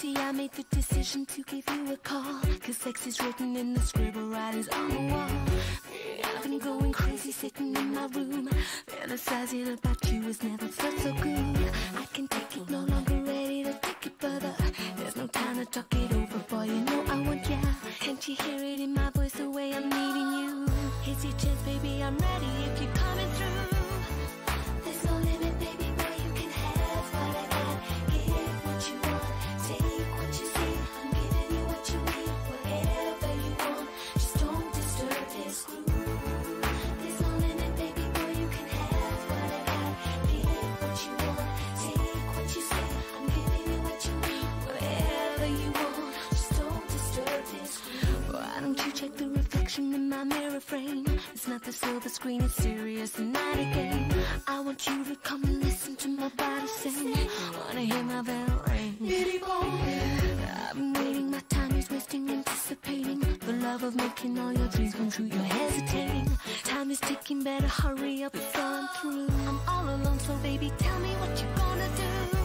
see, I made the decision to give you a call, 'cause sex is written in the scribble writings on the wall. I've been going crazy sitting in my room, fantasizing about you has never felt so good. I can take it, no longer ready to take it further. There's no time to talk it over, boy, you know I want ya. Can't you hear it in my voice, the way I'm needing you? Here's your chance, baby, I'm ready if you're coming through. There's no limit, baby, boy, you can have what I got. Get what you want, take what you see. I'm giving you what you need, whatever you want. Just don't disturb this groove. There's no limit, baby, boy, you can have what I got. Get what you want, take what you see. I'm giving you what you need, whatever you want. Just don't disturb this groove. Why don't you check the reflection in my mirror frame? It's not the silver screen, it's serious and not a game. I want you to come and listen to my body sing. Wanna hear my bell ring? I've been waiting, my time is wasting, anticipating the love of making all your dreams come true. You're hesitating, time is ticking, better hurry up before I'm through. I'm all alone, so baby, tell me what you're gonna do.